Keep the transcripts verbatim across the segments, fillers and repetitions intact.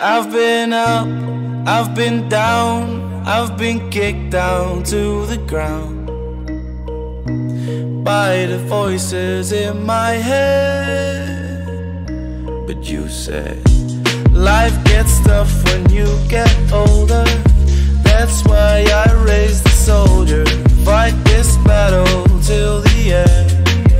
I've been up, I've been down, I've been kicked down to the ground by the voices in my head. But you said life gets tough when you get older. That's why I raised the soldier, fight this battle till the end.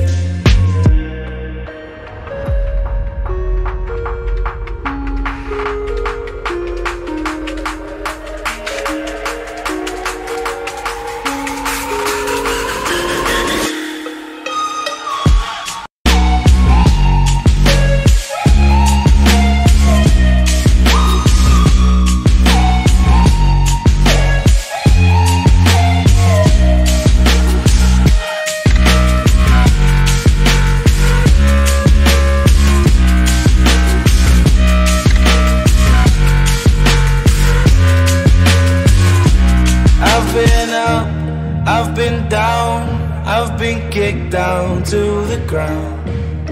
I've been down, I've been kicked down to the ground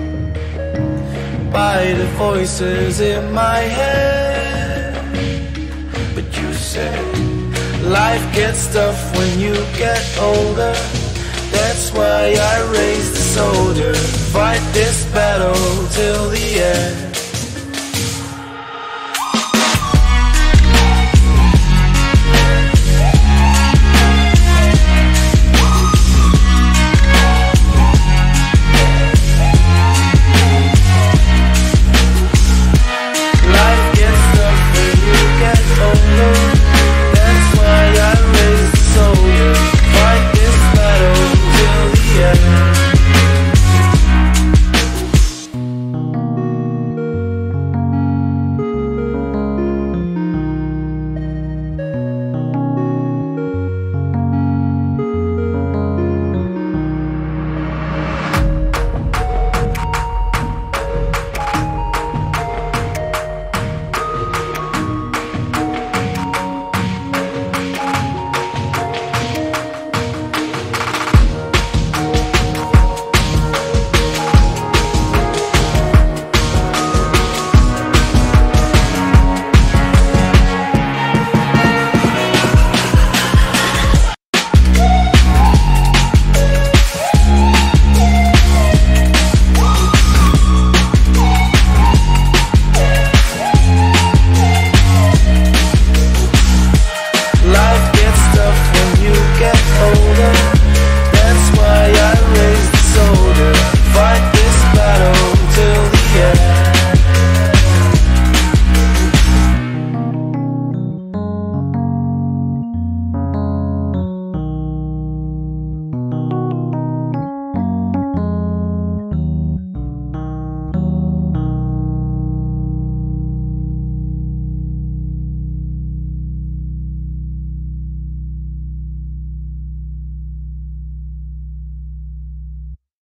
by the voices in my head. But you said life gets tough when you get older. That's why I raised the soldier, fight this battle till the end.